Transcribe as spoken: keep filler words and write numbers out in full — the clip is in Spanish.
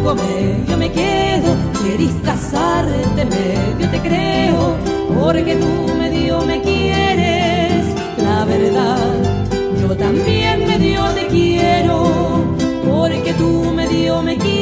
algo medio me quedo. Querís casarte, medio te creo, porque tú medio me quieres. La verdad, yo también medio te quiero, porque tú medio me quieres.